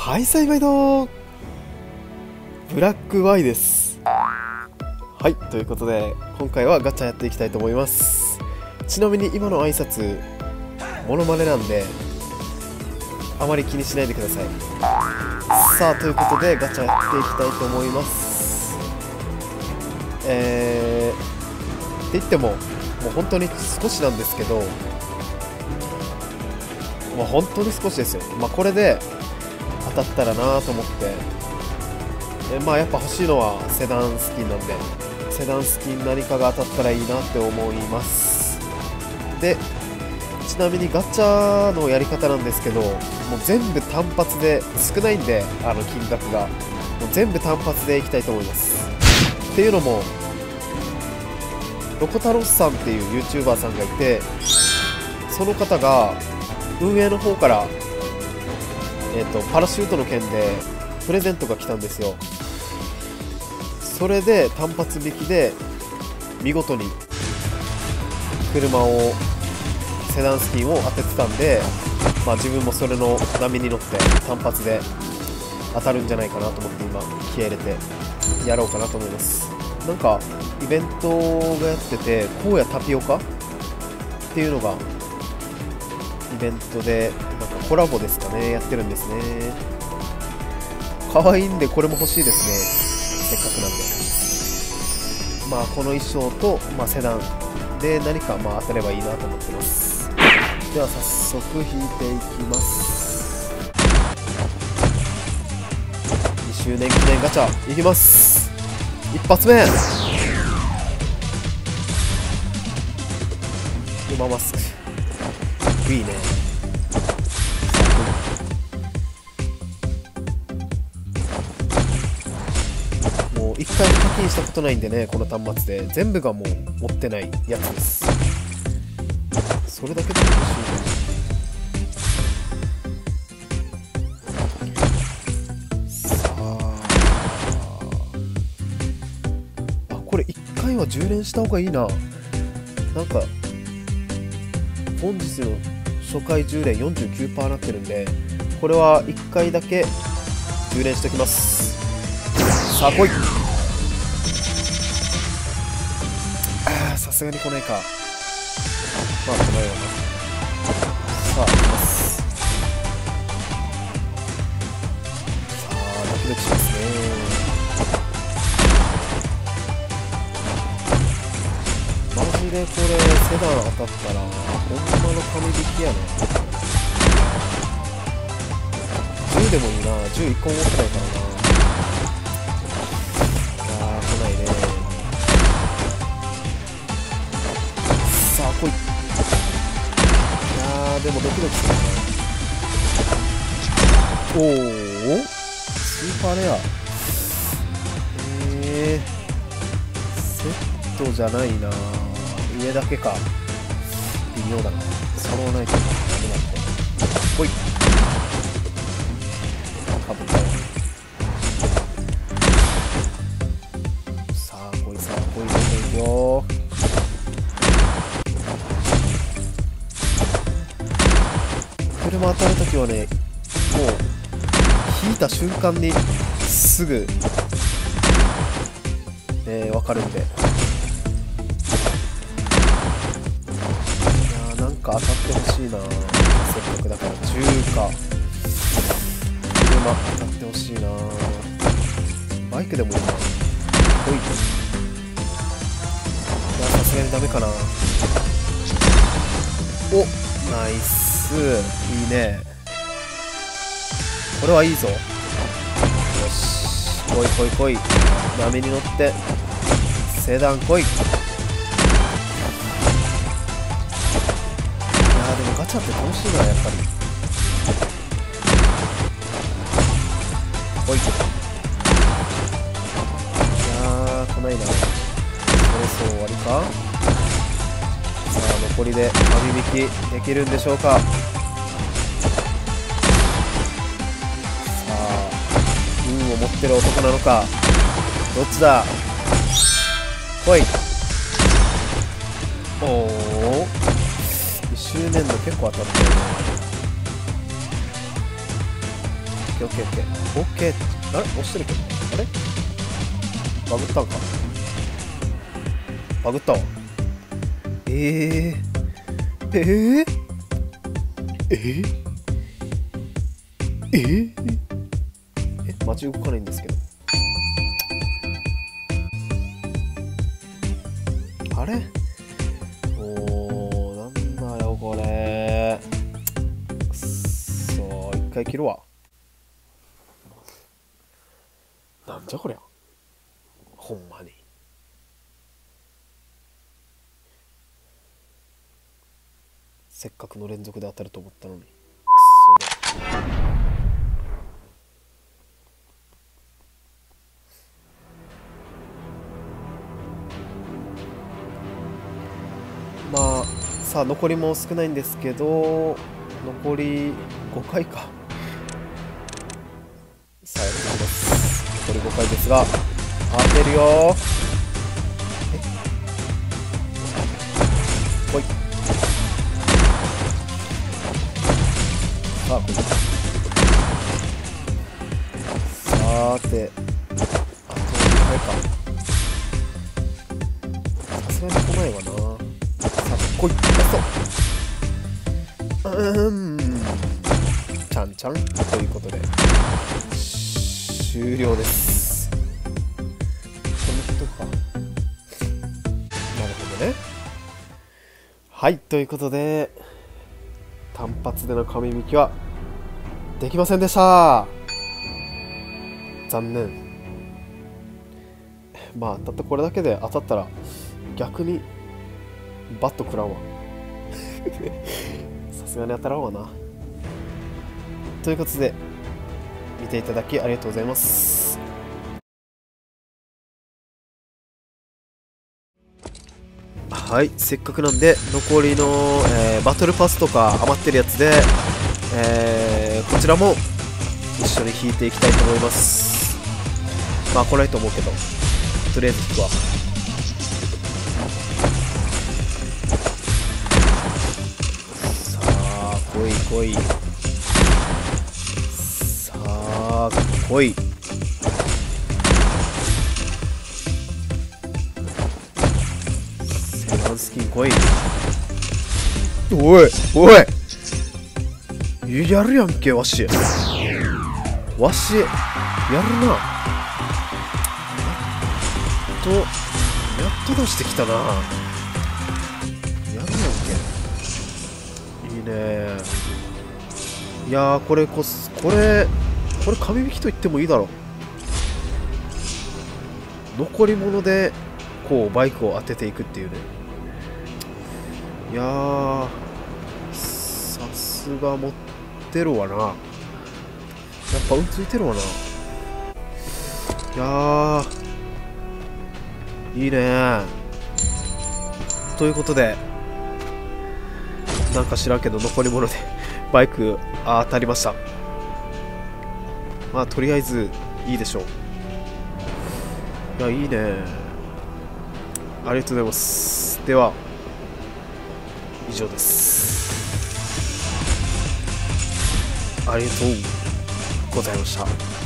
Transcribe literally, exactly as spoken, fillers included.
はい、栽培のブラックワイです。はい、ということで今回はガチャやっていきたいと思います。ちなみに今の挨拶モノマネなんであまり気にしないでください。さあ、ということでガチャやっていきたいと思います。えーって言ってももう本当に少しなんですけど、まあ、本当に少しですよ。まあ、これで当たったらなと思って、えまあやっぱ欲しいのはセダンスキンなんで、セダンスキン何かが当たったらいいなって思います。でちなみにガチャのやり方なんですけど、もう全部単発で、少ないんであの金額がもう全部単発でいきたいと思います。っていうのもロコタロスさんっていう YouTuber さんがいて、その方が運営の方からえーとパラシュートの件でプレゼントが来たんですよ。それで単発引きで見事に車をセダンスキンを当ててたんで、まあ、自分もそれの波に乗って単発で当たるんじゃないかなと思って今気合入れてやろうかなと思います。なんかイベントがやってて、荒野タピオカっていうのがイベントでなんかコラボですかね、やってるんですね。可愛いんでこれも欲しいですね、せっかくなんで。まあこの衣装と、まあ、セダンで何かまあ当たればいいなと思ってます。では早速引いていきます。にしゅうねん記念ガチャいきます。一発目ウママスクいいね。もう一回も課金したことないんでね、この端末で全部がもう持ってないやつです。それだけでも欲しいな。さあ、あ、これ一回は充連した方がいいな。なんか本日の初回充電 よんじゅうきゅうパーセント なってるんで、これはいっかいだけ充電しておきます。さあ来い。ああ、さすがに来ないか。まあ来ないわな。さあ来ます。さあドキドキしますね。マジでこれセダン当たったらほんまの神引きやね。じゅうでもいいな。じゅういっこも持ってないからな。あー来ないね。さあ来い。いやーでもドキドキするな。おおスーパーレア。えー、セットじゃないな。上だけか。微妙だな。揃わないとダメなんだ。ほい。かぶったよ。さあこいさあこいどんどんいくよ。車当たるときはね、もう引いた瞬間にすぐね分かるんで。当たってほしいな。せっかくだからじゅうか車当たってほしいな。バイクでもいいな。ほい。いやさすがにダメかな。おナイスいいね。これはいいぞ。よし来い来い来い。波に乗ってセダン来い。ガチャって楽しいな、やっぱり。おい。いやー、来ないな。そろそろ終わりか。さあ、残りで神引きできるんでしょうか。さあ、運を持ってる男なのか。どっちだ。来い。おお。いち周年の結構当たってるね。 オッケーオッケーオッケー。あれ押してるけど、あれバグったんか。バグったわ。えー、えー、えー、えー、え、マジ動かないんですけど。あれおー、なんだよこれ。くっそー、一回切るわ。なんじゃこりゃ。ほんまに。せっかくの連続で当たると思ったのに。くっそー。まあさあ残りも少ないんですけど、残りごかいか。さあやっていきます。残りごかいですが当てるよー。えほい。さあこれさーてあとにかいか。さすがに来ないわな。こいっそ。うーん。ちゃんちゃんということで終了です。この人か。なるほどね。はい、ということで単発での紙引きはできませんでした。残念。まあたったこれだけで当たったら逆にバット食らうわ。さすがに当たらんわな。ということで見ていただきありがとうございます。はい、せっかくなんで残りの、えー、バトルパスとか余ってるやつで、えー、こちらも一緒に引いていきたいと思います。まあ来ないと思うけどとりあえず引くわ。来い来い。さあ来い。セランスキン来い。おいおいやるやんけわし。わしやるな。やっとやっと出してきたな。やるやんけ。いいね。いやーこれこそこれこれ紙引きと言ってもいいだろう。残り物でこうバイクを当てていくっていうね。いやーさすが持ってるわな。やっぱ運ついてるわな。いやーいいね。ということでなんか知らんけど残り物でバイク当たりました。まあとりあえずいいでしょう。いやいいね。ありがとうございます。では以上です。ありがとうございました。